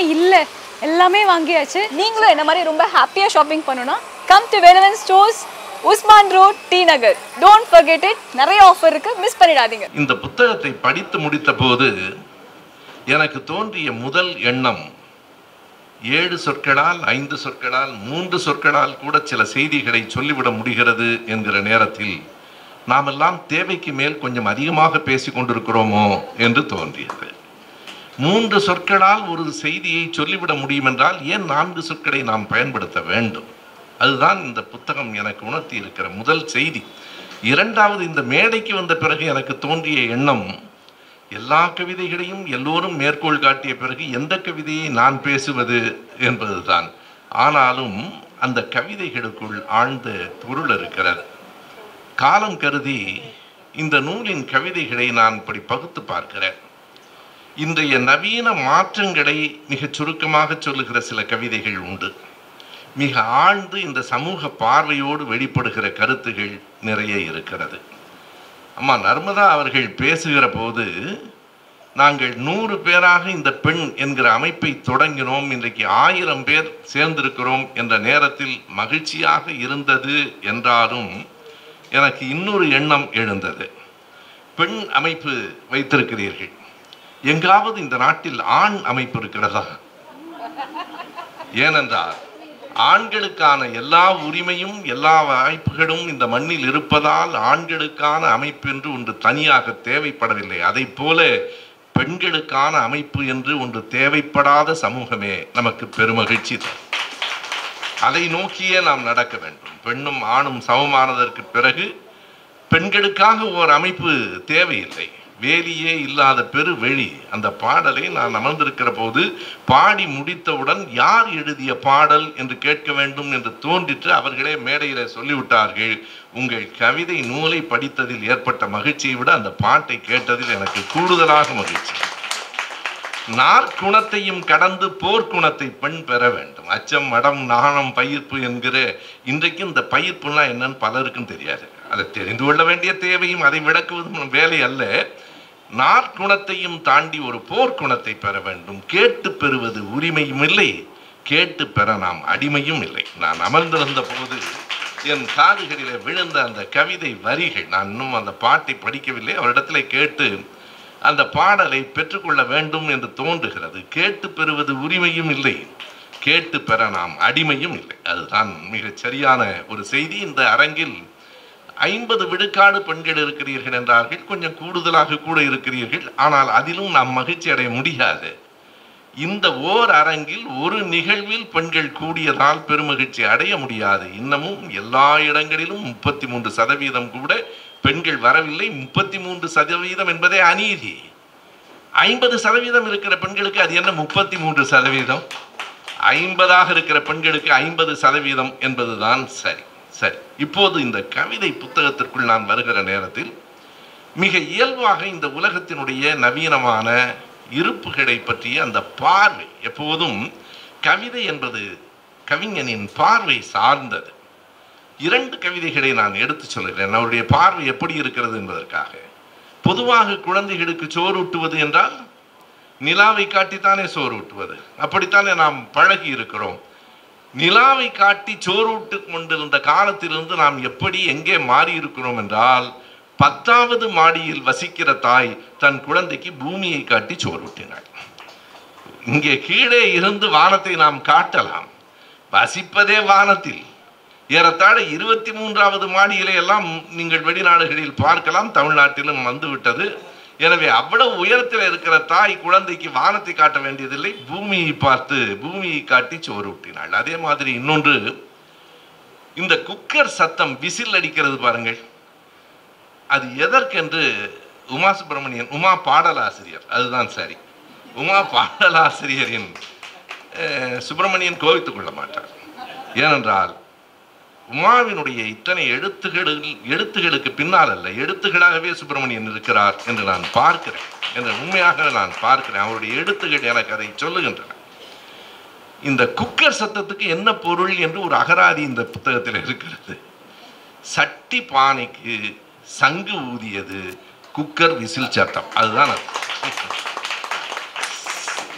இல்லை, எல்லாமே வாங்கியாச்சு. நீங்களும் என்ன மாதிரி ரொம்ப ஹாப்பியாக ஷாப்பிங் பண்ணணும்னா come to Velavan stores, Usman road, T Nagar. Don't forget it. நிறைய ஆஃபர் இருக்கு, மிஸ் பண்ணிடாதீங்க. இந்த புத்தகத்தை படித்து முடித்த போது எனக்கு தோன்றிய முதல் எண்ணம் 7 சொற்களால் 5 சொற்களால் 3 சொற்களால் கூட சில செய்திகளை சொல்லிவிட முடிகிறது என்கிற நேரத்தில் நாமெல்லாம் தேவைக்கு மேல் கொஞ்சம் அதிகமாக பேசிக் கொண்டிருக்கிறோமோ என்று தோன்றியது. 3 சொற்களால் ஒரு செய்தியை சொல்லிவிட முடியும் என்றால் ஏன் 4 சொற்களை நாம் பயன்படுத்த வேண்டும்? அதுதான் இந்த புத்தகம் எனக்கு உணர்த்தி இருக்கிற முதல் செய்தி. இரண்டாவது, இந்த மேடைக்கு வந்த பிறகு எனக்கு தோன்றிய எண்ணம், எல்லா கவிதைகளையும் எல்லோரும் மேற்கோள் காட்டிய பிறகு எந்த கவிதையை நான் பேசுவது என்பதுதான். ஆனாலும் அந்த கவிதைகளுக்குள் ஆழ்ந்த பொருள் இருக்கிறது. காலம் கருதி இந்த நூலின் கவிதைகளை நான் இப்படி பகுத்து பார்க்கிறேன். இன்றைய நவீன மாற்றங்களை மிகச் சுருக்கமாக சொல்லுகிற சில கவிதைகள் உண்டு. மிக ஆழ்ந்து இந்த சமூக பார்வையோடு வெளிப்படுகிற கருத்துகள் நிறைய இருக்கிறது. அம்மா நர்மதா அவர்கள் பேசுகிற போது, நாங்கள் 100 பேராக இந்த பெண் என்கிற அமைப்பை தொடங்கினோம், இன்றைக்கு 1000 பேர் சேர்ந்திருக்கிறோம் என்ற நேரத்தில் மகிழ்ச்சியாக இருந்தது என்றாலும் எனக்கு இன்னொரு எண்ணம் எழுந்தது. பெண் அமைப்பு வைத்திருக்கிறீர்கள், எங்காவது இந்த நாட்டில் ஆண் அமைப்பு இருக்கிறதா? ஏனென்றால் ஆண்களுக்கான எல்லா உரிமையும் எல்லா வாய்ப்புகளும் இந்த மண்ணில் இருப்பதால் ஆண்களுக்கான அமைப்பு என்று ஒன்று தனியாக தேவைப்படவில்லை. அதை போல பெண்களுக்கான அமைப்பு என்று ஒன்று தேவைப்படாத சமூகமே நமக்கு பெருமகிழ்ச்சி. அதை நோக்கியே நாம் நடக்க வேண்டும். பெண்ணும் ஆணும் சமமானதற்கு பிறகு பெண்களுக்காக ஓர் அமைப்பு தேவையில்லை. வேலியே இல்லாத பெரு வெளி, அந்த பாடலை நான் அமர்ந்திருக்கிற போது பாடி முடித்தவுடன் யார் எழுதிய பாடல் என்று கேட்க வேண்டும் என்று தோன்றிற்று. அவர்களே மேடையில சொல்லிவிட்டார்கள், உங்கள் கவிதை நூலை படித்ததில் ஏற்பட்ட மகிழ்ச்சியை விட அந்த பாட்டை கேட்டதில் எனக்கு கூடுதலாக மகிழ்ச்சி. நாற்குணத்தையும் கடந்து போர்க்குணத்தை பெண் பெற வேண்டும். அச்சம், மடம், நாணம், பயிர்ப்பு என்கிற இன்றைக்கு இந்த பயிர்ப்புலாம் என்னன்னு பலருக்கும் தெரியாது. அதை தெரிந்து கொள்ள வேண்டிய தேவையும் அதை விளக்குவதும் வேலை அல்ல. நாற்குணத்தையும் தாண்டி ஒரு போர்க்குணத்தை பெற வேண்டும். கேட்டு பெறுவது உரிமையும் இல்லை, கேட்டு பெற நாம் அடிமையும் இல்லை. நான் அமர்ந்திருந்த போது என் காதுகளிலே விழுந்த அந்த கவிதை வரிகள், நான் இன்னும் அந்த பாட்டை படிக்கவில்லை, அவரிடத்துல கேட்டு அந்த பாடலை பெற்றுக்கொள்ள வேண்டும் என்று தோன்றுகிறது. கேட்டு பெறுவது உரிமையும் இல்லை, கேட்டு பெற நாம் அடிமையும் இல்லை. அதுதான் மிகச் சரியான ஒரு செய்தி. இந்த அரங்கில் 50 விழுக்காடு பெண்கள் இருக்கிறீர்கள் என்றார்கள், கொஞ்சம் கூடுதலாக கூட இருக்கிறீர்கள். ஆனால் அதிலும் நாம் மகிழ்ச்சி அடைய முடியாது. இந்த ஓர் அரங்கில் ஒரு நிகழ்வில் பெண்கள் கூடியதால் பெருமகிழ்ச்சி அடைய முடியாது. இன்னமும் எல்லா இடங்களிலும் 33% கூட பெண்கள் வரவில்லை. 33% என்பதே அநீதி. 50% இருக்கிற பெண்களுக்கு அது என்ன 33%? 50ஆக இருக்கிற பெண்களுக்கு 50% என்பதுதான் சரி. சரி, இப்போது இந்த கவிதை புத்தகத்திற்குள் நான் வருகிற நேரத்தில் மிக இயல்பாக இந்த உலகத்தினுடைய நவீனமான இருப்புகளை பற்றிய அந்த பார்வை, எப்போதும் கவிதை என்பது கவிஞனின் பார்வை சார்ந்தது. 2 கவிதைகளை நான் எடுத்து சொல்கிறேன், அவருடைய பார்வை எப்படி இருக்கிறது என்பதற்காக. பொதுவாக குழந்தைகளுக்கு சோறு ஊட்டுவது என்றால் நிலாவை காட்டித்தானே சோறு ஊட்டுவது, அப்படித்தானே நாம் பழகி இருக்கிறோம். நிலாவை காட்டி சோறுட்டு கொண்டிருந்த காலத்திலிருந்து நாம் எப்படி எங்கே மாறி இருக்கிறோம் என்றால், 10வது மாடியில் வசிக்கிற தாய் தன் குழந்தைக்கு பூமியை காட்டி சோறுட்டினாள். இங்கே கீழே இருந்து வானத்தை நாம் காட்டலாம், வசிப்பதே வானத்தில். ஏறத்தாழ 23வது மாடியிலே எல்லாம் நீங்கள் வெளிநாடுகளில் பார்க்கலாம், தமிழ்நாட்டிலும் வந்துவிட்டது. எனவே அவ்வளவு உயரத்தில் இருக்கிற தாய் குழந்தைக்கு வானத்தை காட்ட வேண்டியதில்லை, பூமியை பார்த்து பூமியை காட்டி சோறு ஊட்டினாள். அதே மாதிரி இன்னொன்று, இந்த குக்கர் சத்தம், விசில் அடிக்கிறது பாருங்கள், அது எதற்கென்று உமா சுப்பிரமணியன், உமா பாடலாசிரியர், அதுதான் சரி, உமா பாடலாசிரியரின் சுப்பிரமணியன் கோவித்துக் கொள்ள மாட்டார். ஏனென்றால் உமாவினுடைய இத்தனை எழுத்துகளுக்கு பின்னால் அல்ல, எழுத்துகளாகவே சுப்பிரமணியன் இருக்கிறார் என்று நான் பார்க்கிறேன், என்று உண்மையாக நான் பார்க்கிறேன். அவருடைய எழுத்துகள் எனக்கு அதை சொல்லுகின்றன. இந்த குக்கர் சத்தத்துக்கு என்ன பொருள் என்று ஒரு அகராதி இந்த புத்தகத்தில் இருக்கிறது. சட்டி பானைக்கு சங்கு ஊதியது, குக்கர் விசில் சத்தம், அதுதான் அது.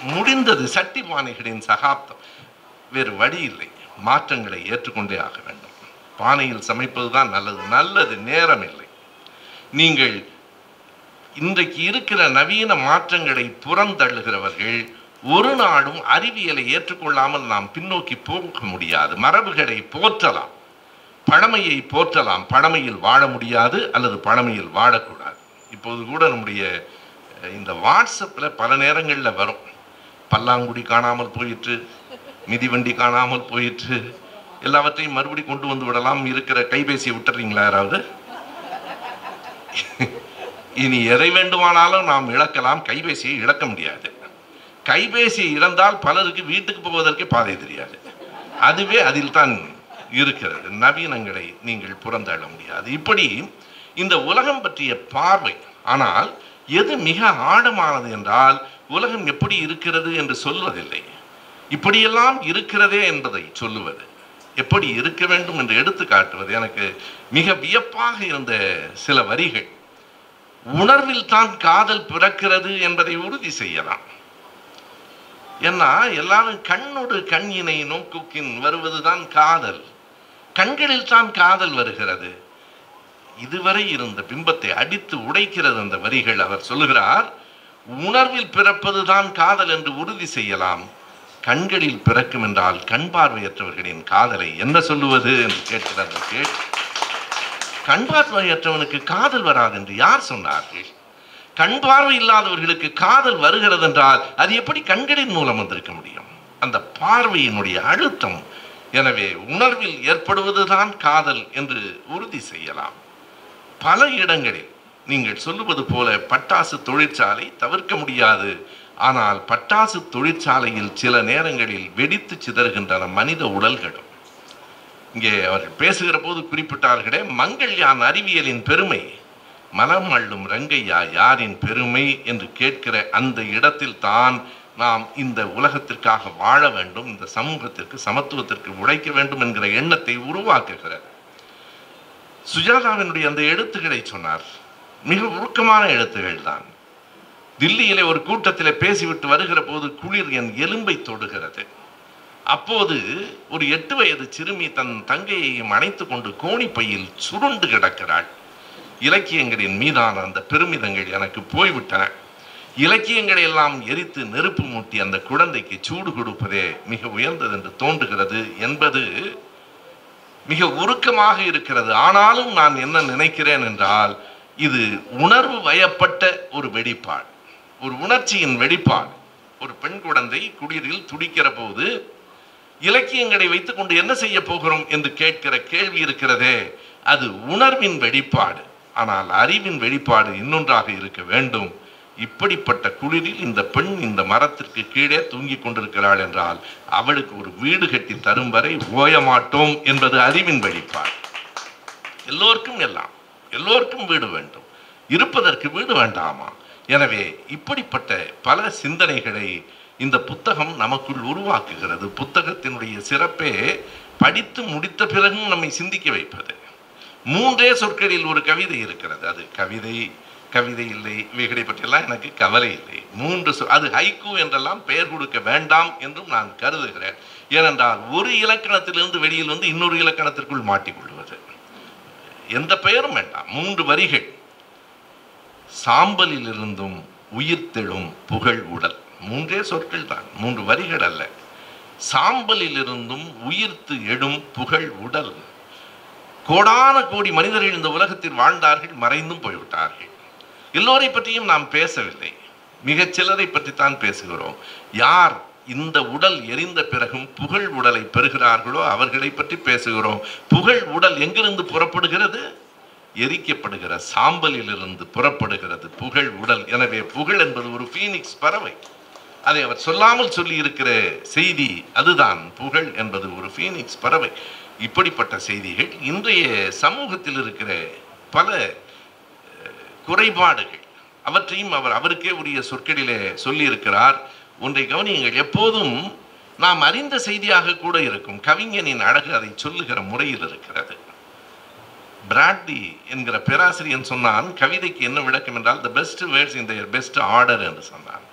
முடிந்தது. சட்டி பானைகளின் சகாப்தம். வேறு வழி இல்லை, மாற்றங்களை ஏற்றுக்கொண்டே ஆக வேண்டும். பானையில் சமைப்பதுதான் நல்லது. நேரம் இல்லை. நீங்கள் இன்றைக்கு இருக்கிற நவீன மாற்றங்களை புறந்தள்ளுகிறவர்கள் ஒரு நாளும் அறிவியலை ஏற்றுக்கொள்ளாமல் நாம் பின்னோக்கி போக முடியாது. மரபுகளை போற்றலாம், பழமையை போற்றலாம், பழமையில் வாழ முடியாது அல்லது பழமையில் வாழக்கூடாது. இப்போது கூட நம்முடைய இந்த வாட்ஸ்அப்பில் பல நேரங்களில் வரும், பல்லாங்குடி காணாமல் போயிற்று, மிதிவண்டி காணாமல் போயிற்று, எல்லாவற்றையும் மறுபடி கொண்டு வந்து விடலாம். இருக்கிற கைபேசியை விட்டுறீங்களா யாராவது? இனி எதை வேண்டுமானாலும் நாம் இழக்கலாம், கைபேசியை இழக்க முடியாது. கைபேசியை இழந்தால் பலருக்கு வீட்டுக்கு போவதற்கு பாதை தெரியாது. அதுவே அதில் தான் இருக்கிறது. நவீனங்களை நீங்கள் புறந்தள்ள முடியாது. இப்படி இந்த உலகம் பற்றிய பார்வை. ஆனால் எது மிக ஆழமானது என்றால், உலகம் எப்படி இருக்கிறது என்று சொல்வதில்லை, இப்படியெல்லாம் இருக்கிறதே என்பதை சொல்லுவது, எப்படி இருக்க வேண்டும் என்று எடுத்து காட்டுவது. எனக்கு மிக வியப்பாக இருந்த சில வரிகள். உணர்வில் தான் காதல் பிறக்கிறது என்பதை உறுதி செய்யலாம். ஏன்னா எல்லாரும் கண்ணோடு கண் இணை நோக்குக்கின் வருவதுதான் காதல். கண்களில் தான் காதல் வருகிறது. இதுவரை இருந்த பிம்பத்தை அடித்து உடைக்கிறது அந்த வரிகள். அவர் சொல்லுகிறார், உணர்வில் பிறப்பதுதான் காதல் என்று உறுதி செய்யலாம், கண்களில் பிறக்கும் என்றால் கண் பார்வையற்றவர்களின் காதலை என்ன சொல்லுவது என்று கேட்கிறார்கள். கண் பார்வையற்றவனுக்கு காதல் வராது என்று யார் சொன்னார்கள்? கண் பார்வை இல்லாதவர்களுக்கு காதல் வருகிறது என்றால் அது எப்படி கண்களின் மூலம் வந்திருக்க முடியும்? அந்த பார்வையினுடைய அழுத்தம். எனவே உணர்வில் ஏற்படுவதுதான் காதல் என்று உறுதி செய்யலாம். பல இடங்களில் நீங்கள் சொல்லுவது போல பட்டாசு தொழிற்சாலை தவிர்க்க முடியாது. ஆனால் பட்டாசு தொழிற்சாலையில் சில நேரங்களில் வெடித்து சிதறுகின்றன மனித உடல்களும். இங்கே அவர்கள் பேசுகிற போது குறிப்பிட்டார்களே, மங்கள்யான் அறிவியலின் பெருமை, மலம் அள்ளும் ரங்கையா யாரின் பெருமை என்று கேட்கிற அந்த இடத்தில் தான் நாம் இந்த உலகத்திற்காக வாழ வேண்டும், இந்த சமூகத்திற்கு சமத்துவத்திற்கு உழைக்க வேண்டும் என்கிற எண்ணத்தை உருவாக்குகிறது. சுஜாதாவினுடைய அந்த எழுத்துக்களை சொன்னார், மிக உருக்கமான எழுத்துக்கள் தான். தில்லியிலே ஒரு கூட்டத்தில் பேசிவிட்டு வருகிற போது குளிர் என் எலும்பை தொடுகிறது. அப்போது ஒரு 8 வயது சிறுமி தன் தங்கையையும் அணைத்து கொண்டு கோணிப்பையில் சுருண்டு கிடக்கிறாள். இலக்கியங்களின் மீதான அந்த பெருமிதங்கள் எனக்கு போய்விட்டன. இலக்கியங்களை எல்லாம் எரித்து நெருப்பு மூட்டி அந்த குழந்தைக்கு சூடு கொடுப்பதே மிக உயர்ந்தது என்று தோன்றுகிறது என்பது மிக உருக்கமாக இருக்கிறது. ஆனாலும் நான் என்ன நினைக்கிறேன் என்றால், இது உணர்வு வயப்பட்ட ஒரு வெளிப்பாடு, ஒரு உணர்ச்சியின் வெளிப்பாடு. ஒரு பெண் குழந்தை குடிரில் துடிக்கிற போது இலக்கியங்களை வைத்துக் கொண்டு என்ன செய்ய போகிறோம் என்று கேட்கிற கேள்வி இருக்கிறதே, அது உணர்வின் வெளிப்பாடு. ஆனால் அறிவின் வெளிப்பாடு இன்னொன்றாக இருக்க வேண்டும். இப்படிப்பட்ட குளிரில் இந்த பெண் இந்த மரத்திற்கு கீழே தூங்கிக் கொண்டிருக்கிறாள் என்றால் அவளுக்கு ஒரு வீடு கட்டி தரும் வரை ஓய மாட்டோம் என்பது அறிவின் வெளிப்பாடு. எல்லோருக்கும் வீடு வேண்டும், இருப்பதற்கு வீடு வேண்டாமா? எனவே இப்படிப்பட்ட பல சிந்தனைகளை இந்த புத்தகம் நமக்குள் உருவாக்குகிறது. புத்தகத்தினுடைய சிறப்பே படித்து முடித்த பிறகும் நம்மை சிந்திக்க வைப்பது. 3 சொற்களில் ஒரு கவிதை இருக்கிறது. அது கவிதை இல்லை, இவைகளை பற்றியெல்லாம் எனக்கு கவலை இல்லை. 3 அது ஹைக்கூ என்றெல்லாம் பெயர் கொடுக்க வேண்டாம் என்றும் நான் கருதுகிறேன். ஏனென்றால் ஒரு இலக்கணத்திலிருந்து வெளியில் வந்து இன்னொரு இலக்கணத்திற்குள் மாட்டிக்கொள்வது, எந்த பெயரும் வேண்டாம். 3 வரிகள். சாம்பலில் இருந்தும் உயிர்த்தெழும் புகழ் உடல். 3 சொற்கள் தான், 3 வரிகள் அல்ல. சாம்பலில் இருந்தும் உயிர்த்து எழும் புகழ் உடல். கோடான கோடி மனிதர்கள் இந்த உலகத்தில் வாழ்ந்தார்கள், மறைந்தும் போய்விட்டார்கள். எல்லோரை பற்றியும் நாம் பேசவில்லை, மிகச்சிலரை பற்றித்தான் பேசுகிறோம். யார் இந்த உடல் எரிந்த பிறகும் புகழ் உடலை பெறுகிறார்களோ அவர்களை பற்றி பேசுகிறோம். புகழ் உடல் எங்கிருந்து புறப்படுகிறது? எரிக்கப்படுகிற சாம்பலில் இருந்து புறப்படுகிறது புகழ் உடல். எனவே புகழ் என்பது ஒரு பீனிக்ஸ் பறவை. அதை அவர் சொல்லாமல் சொல்லி இருக்கிற செய்தி அதுதான். புகழ் என்பது ஒரு பீனிக்ஸ் பறவை. இப்படிப்பட்ட செய்திகள் இன்றைய சமூகத்தில் இருக்கிற பல குறைபாடுகள், அவற்றையும் அவர் அவருக்கே உரிய சொற்களிலே சொல்லி இருக்கிறார். ஒன்றை கவனியுங்கள், எப்போதும் நாம் அறிந்த செய்தியாக கூட இருக்கும். கவிஞனின் அழகு அதை சொல்லுகிற முறையில் இருக்கிறது. பிராட்லி என்கிற பேராசிரியன் சொன்னான், கவிதைக்கு என்ன விளக்கம் என்றால், the best words in the best order என்று சொன்னான்.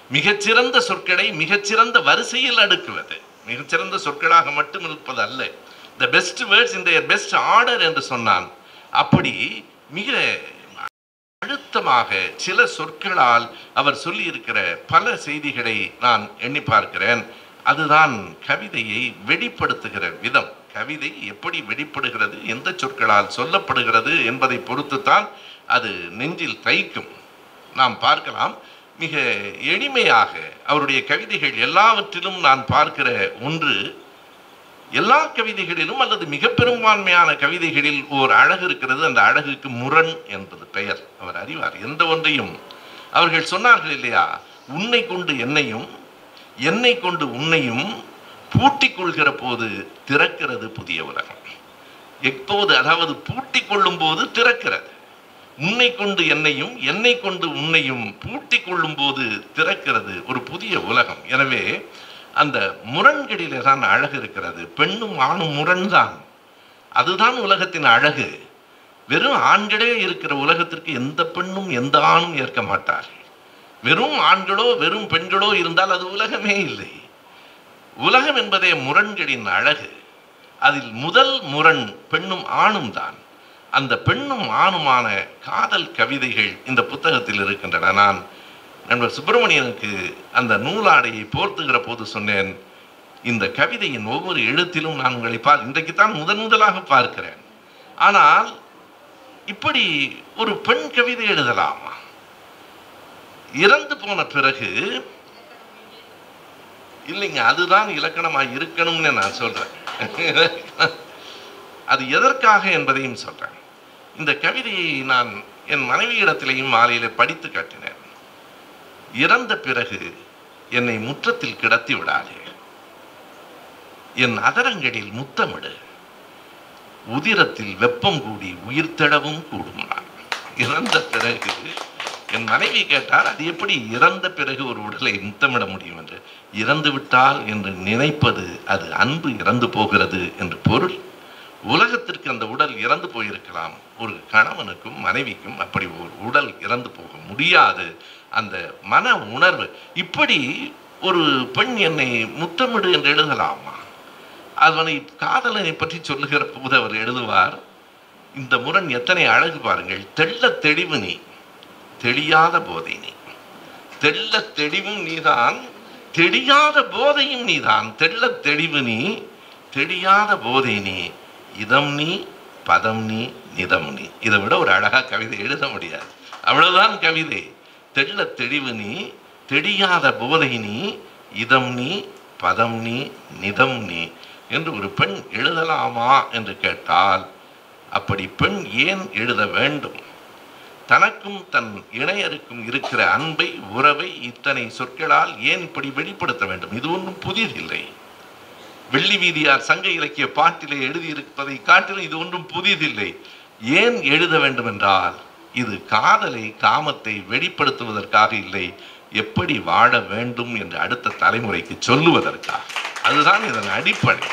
மிகச்சிறந்த சொற்களை மிகச்சிறந்த வரிசையில் அடுக்குவது, மிகச்சிறந்த சொற்களாக மட்டும் இருப்பது அல்ல. The best words in their best order என்று சொன்னான். அப்படி மிக அழுத்தமாக சில சொற்களால் அவர் சொல்லியிருக்கிற பல செய்திகளை நான் எண்ணி பார்க்கிறேன். அதுதான் கவிதையை வெளிப்படுத்துகிற விதம். கவிதை எப்படி வெளிப்படுகிறது, எந்த சொற்களால் சொல்லப்படுகிறது என்பதை பொறுத்துத்தான் அது நெஞ்சில் தைக்கும். நாம் பார்க்கலாம், மிக எளிமையாக அவருடைய கவிதைகள் எல்லாவற்றிலும் நான் பார்க்கிற ஒன்று, எல்லா கவிதைகளிலும் அல்லது மிக பெரும்பான்மையான கவிதைகளில் ஓர் அழகு இருக்கிறது. அந்த அழகுக்கு முரண் என்பது பெயர். அவர் அறிவார். எந்த ஒன்றையும் அவர்கள் சொன்னார்கள் இல்லையா, உன்னை கொண்டு என்னையும் என்னை கொண்டு உன்னையும் பூட்டிக் கொள்கிற போது திறக்கிறது புதிய உலகம். எப்போது, அதாவது பூட்டிக் கொள்ளும் போது திறக்கிறது. உன்னை கொண்டு என்னையும் என்னை கொண்டு உன்னையும் பூட்டிக் கொள்ளும் போது திறக்கிறது ஒரு புதிய உலகம். எனவே அந்த முரண்களிலே தான் அழகு இருக்கிறது. பெண்ணும் ஆணும் முரண்தான், அதுதான் உலகத்தின் அழகு. வெறும் ஆண்களே இருக்கிற உலகத்திற்கு எந்த பெண்ணும் எந்த ஆணும் ஏற்க மாட்டார்கள். வெறும் ஆண்களோ வெறும் பெண்களோ இருந்தால் அது உலகமே இல்லை. உலகம் என்பதே முரண்களின் அழகு. அதில் முதல் முரண் பெண்ணும் ஆணும் தான். அந்த பெண்ணும் ஆணுமான காதல் கவிதைகள் இந்த புத்தகத்தில் இருக்கின்றன. நான் நண்பர் சுப்பிரமணியனுக்கு அந்த நூலாடையை போர்த்துகிற போது சொன்னேன், இந்த கவிதையின் ஒவ்வொரு எழுத்திலும் நான் உங்களை இன்றைக்குத்தான் முதலாக பார்க்கிறேன். ஆனால் இப்படி ஒரு பெண் கவிதை எழுதலாமா? இறந்து போன பிறகு இல்லைங்க, அதுதான் இலக்கணமாக இருக்கணும்னு நான் சொல்றேன். அது எதற்காக என்பதையும் சொல்றேன். இந்த கவிதையை நான் என் மனைவியிடத்திலேயும் மாலையிலே படித்து காட்டினேன். இறந்த பிறகு என்னை முற்றத்தில் கிடத்தி விடாதே, என் அதரங்களில் முத்தமிடு, உதிரத்தில் வெப்பம் கூடி உயிர் தடவும் கூடும். நான் இறந்த பிறகு, என் மனைவி கேட்டார், அது எப்படி இறந்த பிறகு ஒரு உடலை முத்தமிட முடியும் என்று. இறந்து விட்டால் என்று நினைப்பது அது அன்பு இறந்து போகிறது என்று பொருள். உலகத்திற்கு அந்த உடல் இறந்து போயிருக்கலாம், ஒரு கணவனுக்கும் மனைவிக்கும் அப்படி ஒரு உடல் இறந்து போக முடியாது. அந்த மன உணர்வு. இப்படி ஒரு பெண் என்னை முத்தமிடு என்று எழுதலாமா? அவனை காதலனை பற்றி சொல்லுகிற போது அவர் எழுதுவார், இந்த முரண் எத்தனை அழகு பாருங்கள். தெள்ள தெளிவு நீ, தெளியாத போதை நீ. தெள்ள தெளிவும் நீதான், தெளியாத போதையும் நீதான். தெள்ள தெளிவு நீ, தெளியாத போதை நீ, இதம் நீ, பதம் நீ, நிதம் நீ. இதை விட ஒரு அழகா கவிதை எழுத முடியாது. அவ்வளவுதான் கவிதை. தெள்ள தெளிவு நீ, தெளியாத போதை நீ, இதம் நீ, பதம் நீ, நிதம் நீ என்று ஒரு பெண் எழுதலாமா என்று கேட்டால், அப்படி பெண் ஏன் எழுத வேண்டும்? தனக்கும் தன் இணையருக்கும் இருக்கிற அன்பை, உறவை இத்தனை சொற்களால் ஏன் இப்படி வெளிப்படுத்த வேண்டும்? இது ஒன்றும் புதிதில்லை. வெள்ளி வீதியார் சங்க இலக்கிய பாட்டிலே எழுதியிருப்பதை காட்டிலும் இது ஒன்றும் புதிதில்லை. ஏன் எழுத வேண்டும் என்றால், இது காதலை, காமத்தை வெளிப்படுத்துவதற்காக இல்லை, எப்படி வாழ வேண்டும் என்று அடுத்த தலைமுறைக்கு சொல்லுவதற்காக. அதுதான் இதன் அடிப்படை.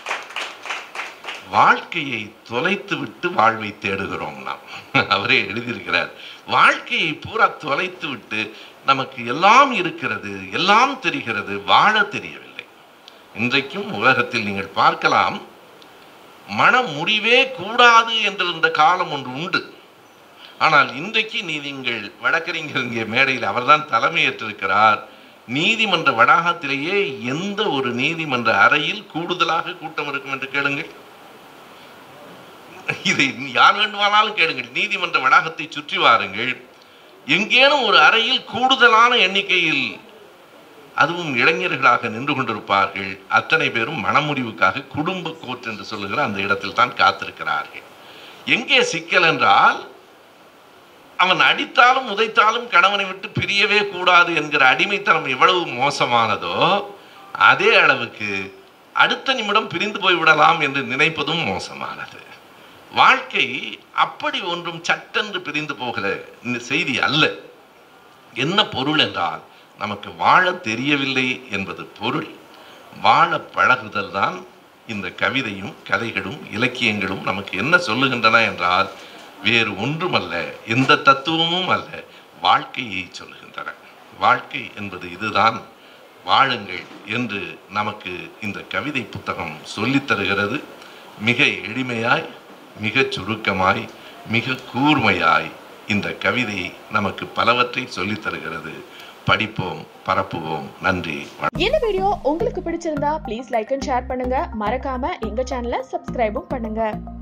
வாழ்க்கையை தொலைத்து விட்டு வாழ்வை தேடுகிறோம் நாம். அவரே எழுதியிருக்கிறார், வாழ்க்கையை பூரா தொலைத்து விட்டு நமக்கு எல்லாம் இருக்கிறது, எல்லாம் தெரிகிறது, வாழ தெரியவில்லை. இன்றைக்கும் உலகத்தில் நீங்கள் பார்க்கலாம், மனம் முறிவே கூடாது என்றிருந்த காலம் ஒன்று உண்டு. ஆனால் இன்றைக்கு நீங்கள் வழக்கறிஞர் இங்கே மேடையில் அவர்தான் தலைமையேற்றிருக்கிறார். நீதிமன்ற வளாகத்திலேயே எந்த ஒரு நீதிமன்ற அறையில் கூடுதலாக கூட்டம் இருக்கும் என்று கேளுங்கள். இதை யார் வேண்டுமானாலும் கேளுங்கள். நீதிமன்ற வளாகத்தை சுற்றி வாருங்கள், எங்கேனும் ஒரு அறையில் கூடுதலான எண்ணிக்கையில், அதுவும் இளைஞர்களாக நின்று கொண்டிருப்பார்கள். அத்தனை பேரும் மனமுறிவுக்காக குடும்ப கோர்ட் என்று சொல்லுகிற அந்த இடத்தில் தான் காத்திருக்கிறார்கள். எங்கே சிக்கல் என்றால், அவன் அடித்தாலும் உதைத்தாலும் கணவனை விட்டு பிரியவே கூடாது என்கிற அடிமைத்தனம் எவ்வளவு மோசமானதோ, அதே அளவுக்கு அடுத்த நிமிடம் பிரிந்து போய்விடலாம் என்று நினைப்பதும் மோசமானது. வாழ்க்கை அப்படி ஒன்றும் சட்டென்று பிரிந்து போகிற செய்தி அல்ல. என்ன பொருள் என்றால், நமக்கு வாழ தெரியவில்லை என்பது பொருள். வாழ பழகுதல் தான் இந்த கவிதையும் கதைகளும் இலக்கியங்களும் நமக்கு என்ன சொல்லுகின்றன என்றால், வேறு ஒன்றுமல்ல, எந்த தத்துவமும் அல்ல, வாழ்க்கையை சொல்லுகின்றன. வாழ்க்கை என்பது இதுதான், வாழுங்கள் என்று நமக்கு இந்த கவிதை புத்தகம் சொல்லித் தருகிறது. மிக எளிமையாய், மிக சுருக்கமாய், மிக கூர்மையாய் இந்த கவிதை நமக்கு பலவற்றை சொல்லித் தருகிறது. படிப்போம், பரப்புவோம். நன்றி. இந்த வீடியோ உங்களுக்கு பிடிச்சிருந்தா ப்ளீஸ் லைக் அண்ட் ஷேர் பண்ணுங்க. மறக்காம எங்க சேனலை சப்ஸ்கிரைபும் பண்ணுங்க.